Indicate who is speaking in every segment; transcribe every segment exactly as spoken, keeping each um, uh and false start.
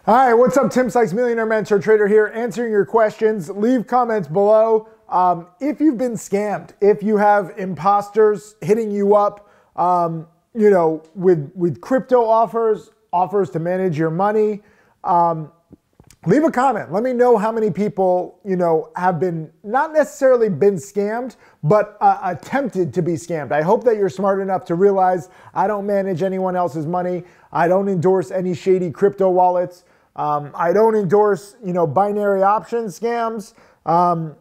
Speaker 1: Hi, what's up? Tim Sykes, Millionaire Mentor Trader here, answering your questions. Leave comments below. Um, if you've been scammed, if you have imposters hitting you up, um, you know, with, with crypto offers, offers to manage your money, um, leave a comment. Let me know how many people, you know, have been, not necessarily been scammed, but uh, attempted to be scammed. I hope that you're smart enough to realize I don't manage anyone else's money. I don't endorse any shady crypto wallets. Um, I don't endorse, you know, binary option scams. Um,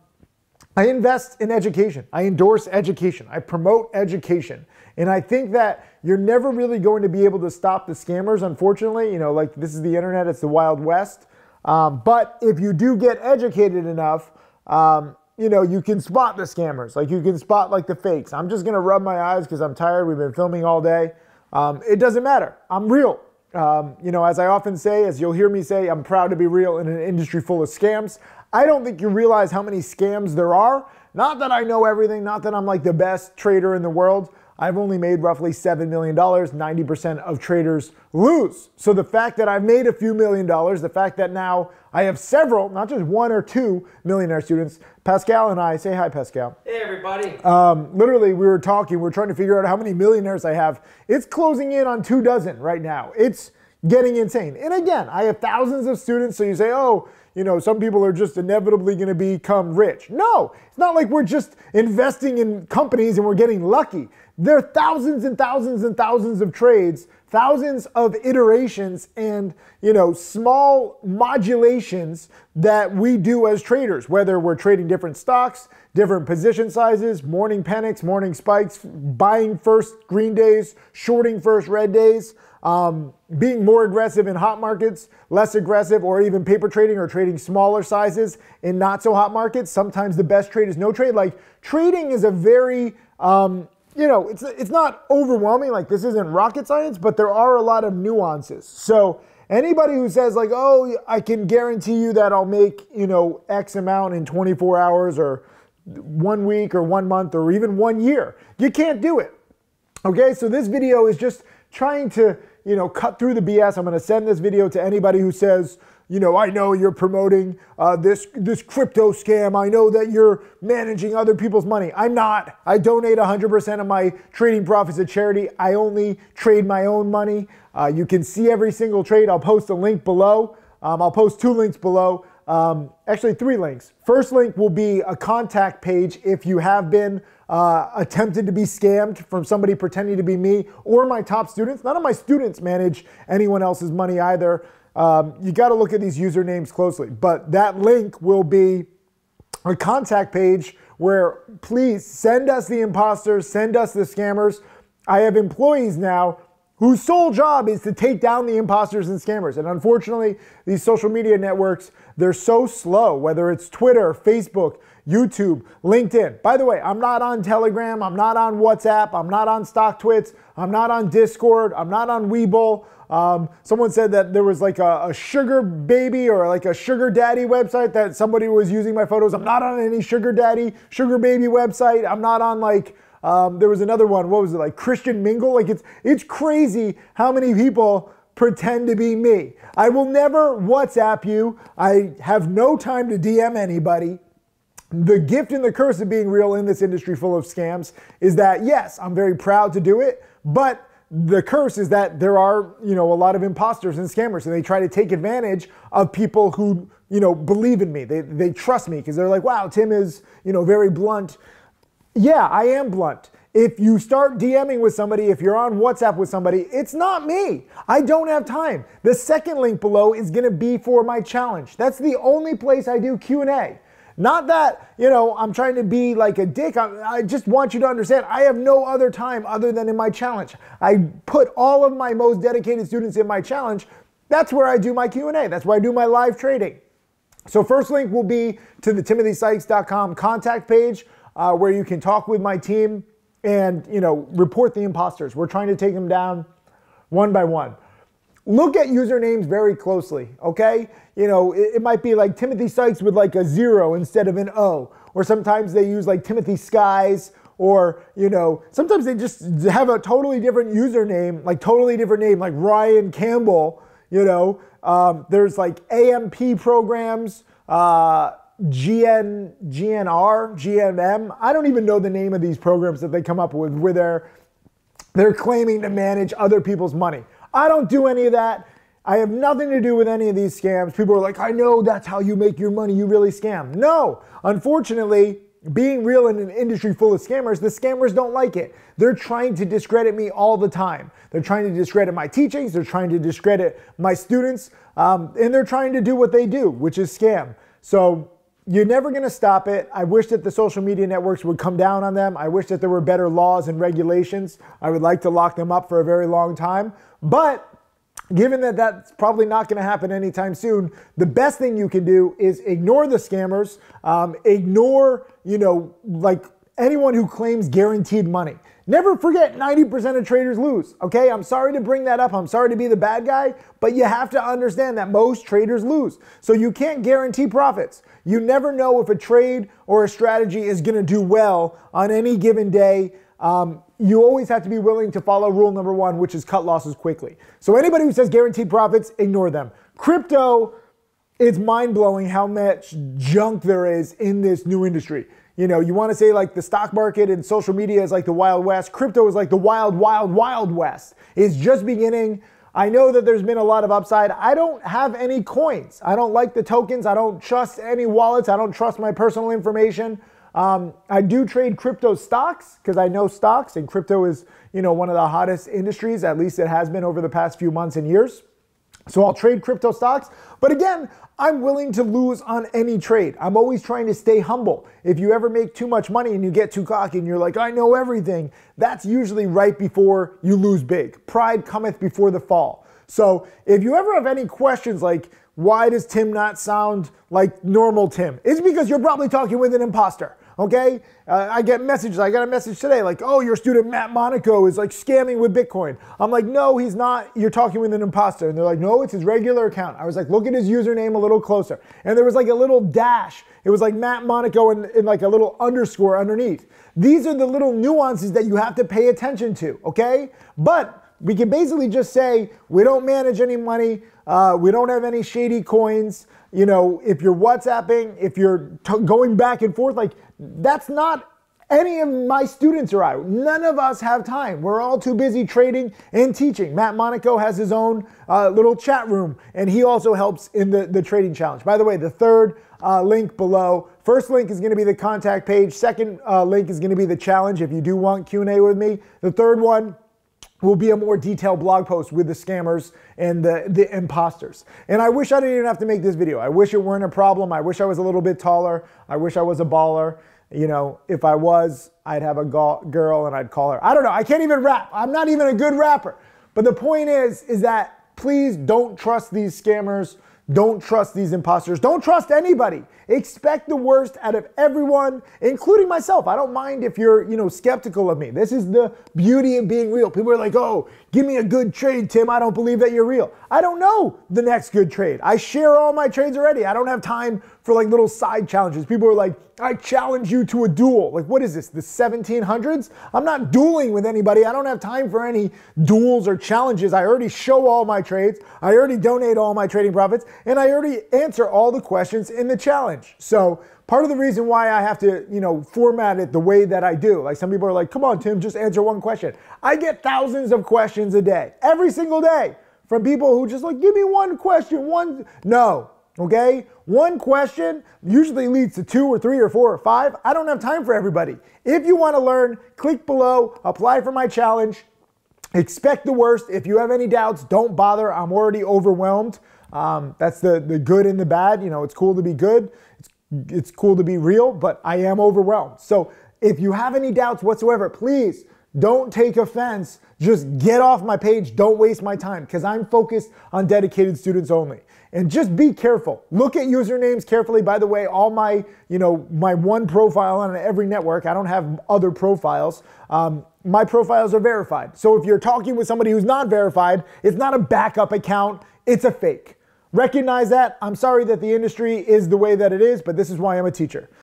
Speaker 1: I invest in education. I endorse education. I promote education. And I think that you're never really going to be able to stop the scammers, unfortunately. You know, like this is the internet, it's the Wild West. Um, but if you do get educated enough, um, you know, you can spot the scammers. Like you can spot like the fakes. I'm just going to rub my eyes because I'm tired. We've been filming all day. Um, it doesn't matter. I'm real. Um, you know, as I often say, as you'll hear me say, I'm proud to be real in an industry full of scams. I don't think you realize how many scams there are. Not that I know everything, not that I'm like the best trader in the world. I've only made roughly seven million dollars. ninety percent of traders lose. So the fact that I've made a few million dollars, the fact that now I have several, not just one or two millionaire students, Pascal and I, say hi, Pascal.
Speaker 2: Hey, everybody.
Speaker 1: Um, literally, we were talking, we were trying to figure out how many millionaires I have. It's closing in on two dozen right now. It's getting insane. And again, I have thousands of students, so you say, oh, you know, some people are just inevitably going to become rich. No, it's not like we're just investing in companies and we're getting lucky. There are thousands and thousands and thousands of trades, thousands of iterations and, you know, small modulations that we do as traders, whether we're trading different stocks, different position sizes, morning panics, morning spikes, buying first green days, shorting first red days, um, being more aggressive in hot markets, less aggressive, or even paper trading or trading smaller sizes in not so hot markets. Sometimes the best trade is no trade. Like trading is a very, um, you know, it's, it's not overwhelming, like this isn't rocket science, but there are a lot of nuances. So anybody who says like, oh, I can guarantee you that I'll make, you know, X amount in twenty-four hours or one week or one month or even one year, you can't do it. Okay, so this video is just trying to, you know, cut through the B S. I'm gonna send this video to anybody who says, you know, I know you're promoting uh, this, this crypto scam. I know that you're managing other people's money. I'm not. I donate one hundred percent of my trading profits to charity. I only trade my own money. Uh, you can see every single trade. I'll post a link below. Um, I'll post two links below. Um, actually, three links. First link will be a contact page if you have been uh, attempted to be scammed from somebody pretending to be me or my top students. None of my students manage anyone else's money either. Um, you got to look at these usernames closely, but that link will be a contact page where please send us the imposters, send us the scammers. I have employees now whose sole job is to take down the imposters and scammers. And unfortunately, these social media networks, they're so slow, whether it's Twitter, Facebook, YouTube, LinkedIn. By the way, I'm not on Telegram, I'm not on WhatsApp, I'm not on StockTwits, I'm not on Discord, I'm not on Webull. Um, someone said that there was like a, a sugar baby or like a sugar daddy website that somebody was using my photos. I'm not on any sugar daddy, sugar baby website. I'm not on like, um, there was another one, what was it, like Christian Mingle? Like it's, it's crazy how many people pretend to be me. I will never WhatsApp you. I have no time to D M anybody. The gift and the curse of being real in this industry full of scams is that, yes, I'm very proud to do it, but the curse is that there are, you know, a lot of imposters and scammers, and they try to take advantage of people who, you know, believe in me. They, they trust me because they're like, wow, Tim is, you know, very blunt. Yeah, I am blunt. If you start DMing with somebody, if you're on WhatsApp with somebody, it's not me. I don't have time. The second link below is going to be for my challenge. That's the only place I do Q and A. Not that, you know, I'm trying to be like a dick. I, I just want you to understand I have no other time other than in my challenge. I put all of my most dedicated students in my challenge. That's where I do my Q and A. That's where I do my live trading. So first link will be to the timothy sykes dot com contact page uh, where you can talk with my team and, you know, report the imposters. We're trying to take them down one by one. Look at usernames very closely, okay? You know, it, it might be like Timothy Sykes with like a zero instead of an O. Or sometimes they use like Timothy Skies, or, you know, sometimes they just have a totally different username, like totally different name, like Ryan Campbell, you know, Um, there's like A M P programs, uh, G N, G N R, G M M. I don't even know the name of these programs that they come up with where they're, they're claiming to manage other people's money. I don't do any of that. I have nothing to do with any of these scams. People are like, I know that's how you make your money. You really scam. No, unfortunately, being real in an industry full of scammers, the scammers don't like it. They're trying to discredit me all the time. They're trying to discredit my teachings. They're trying to discredit my students. Um, and they're trying to do what they do, which is scam. So you're never going to stop it. I wish that the social media networks would come down on them. I wish that there were better laws and regulations. I would like to lock them up for a very long time. But given that that's probably not going to happen anytime soon, the best thing you can do is ignore the scammers, um, ignore, you know, like anyone who claims guaranteed money. Never forget ninety percent of traders lose, okay? I'm sorry to bring that up. I'm sorry to be the bad guy, but you have to understand that most traders lose. So you can't guarantee profits. You never know if a trade or a strategy is going to do well on any given day. Um, you always have to be willing to follow rule number one, which is cut losses quickly. So anybody who says guaranteed profits, ignore them. Crypto, it's mind-blowing how much junk there is in this new industry. You know, you want to say like the stock market and social media is like the Wild West. Crypto is like the wild, wild, wild West. It's just beginning. I know that there's been a lot of upside. I don't have any coins. I don't like the tokens. I don't trust any wallets. I don't trust my personal information. Um, I do trade crypto stocks because I know stocks, and crypto is, you know, one of the hottest industries. At least it has been over the past few months and years. So I'll trade crypto stocks. But again, I'm willing to lose on any trade. I'm always trying to stay humble. If you ever make too much money and you get too cocky and you're like, I know everything, that's usually right before you lose big. Pride cometh before the fall. So if you ever have any questions like, why does Tim not sound like normal Tim? It's because you're probably talking with an imposter. Okay, uh, I get messages. I got a message today like, oh, your student Matt Monaco is like scamming with Bitcoin. I'm like, no, he's not. You're talking with an imposter. And they're like, no, it's his regular account. I was like, look at his username a little closer. And there was like a little dash. It was like Matt Monaco and, and like a little underscore underneath. These are the little nuances that you have to pay attention to, okay? But we can basically just say, we don't manage any money. Uh, we don't have any shady coins. You know, if you're WhatsApping, if you're t- going back and forth, like that's not any of my students or I. None of us have time. We're all too busy trading and teaching. Matt Monaco has his own uh, little chat room, and he also helps in the, the trading challenge. By the way, the third uh, link below, first link is going to be the contact page. Second uh, link is going to be the challenge if you do want Q and A with me. The third one will be a more detailed blog post with the scammers and the, the imposters. And I wish I didn't even have to make this video. I wish it weren't a problem. I wish I was a little bit taller. I wish I was a baller. You know, if I was, I'd have a girl and I'd call her. I don't know. I can't even rap. I'm not even a good rapper. But the point is, is that please don't trust these scammers. Don't trust these imposters. Don't trust anybody. Expect the worst out of everyone, including myself. I don't mind if you're, you know, skeptical of me. This is the beauty of being real. People are like, oh, give me a good trade, Tim. I don't believe that you're real. I don't know the next good trade. I share all my trades already. I don't have time for like little side challenges. People are like, I challenge you to a duel. Like, what is this, the seventeen hundreds? I'm not dueling with anybody. I don't have time for any duels or challenges. I already show all my trades. I already donate all my trading profits, and I already answer all the questions in the challenge. So part of the reason why I have to, you know, format it the way that I do, like some people are like, come on, Tim, just answer one question. I get thousands of questions a day, every single day, from people who just like, give me one question, one, no. Okay, one question usually leads to two or three or four or five. I don't have time for everybody. If you want to learn, click below, apply for my challenge. Expect the worst. If you have any doubts, don't bother. I'm already overwhelmed. Um, that's the, the good and the bad. You know, it's cool to be good. It's, it's cool to be real, but I am overwhelmed. So if you have any doubts whatsoever, please don't take offense. Just get off my page. Don't waste my time because I'm focused on dedicated students only. And just be careful. Look at usernames carefully. By the way, all my, you know, my one profile on every network, I don't have other profiles. Um, my profiles are verified. So if you're talking with somebody who's not verified, it's not a backup account, it's a fake. Recognize that. I'm sorry that the industry is the way that it is, but this is why I'm a teacher.